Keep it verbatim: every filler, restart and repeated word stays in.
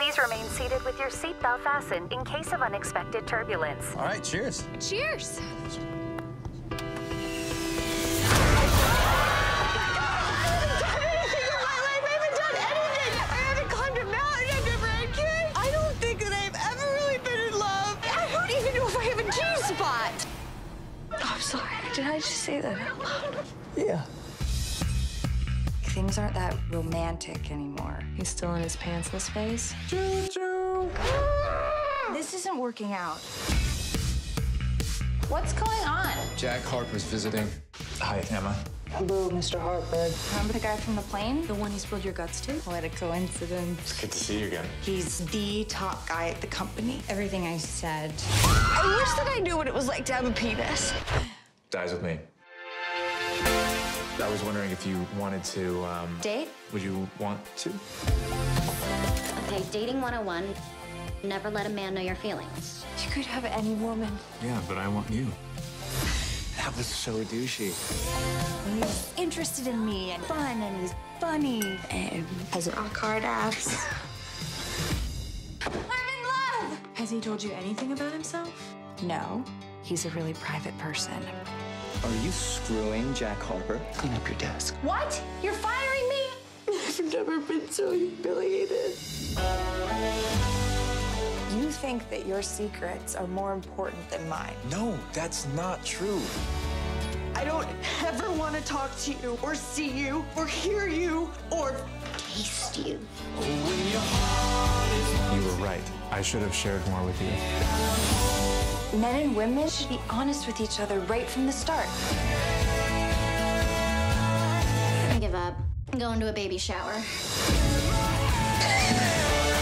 Please remain seated with your seatbelt fastened in case of unexpected turbulence. All right, cheers. Cheers. I'm sorry, did I just say that out loud? Yeah. Things aren't that romantic anymore. He's still in his pantsless phase. Choo-choo. This isn't working out. What's going on? Jack Harper's visiting. Hi, Emma. Hello, Mister Harper. Remember the guy from the plane? The one he spilled your guts to? What a coincidence. It's good to see you again. He's the top guy at the company. Everything I said. I wish that I knew what it was like to have a penis. Dies with me. I was wondering if you wanted to, um... Date? Would you want to? Okay, dating one oh one. Never let a man know your feelings. You could have any woman. Yeah, but I want you. That was so douchey. He's interested in me and fun and he's funny and has a rock hard ass. I'm in love! Has he told you anything about himself? No, he's a really private person. Are you screwing Jack Harper? Clean up your desk. What? You're firing me? I've never been so humiliated. You think that your secrets are more important than mine. No, that's not true. I don't ever want to talk to you or see you or hear you or Taste you. You were right. I should have shared more with you. Men and women should be honest with each other right from the start. I give up. I'm going to a baby shower.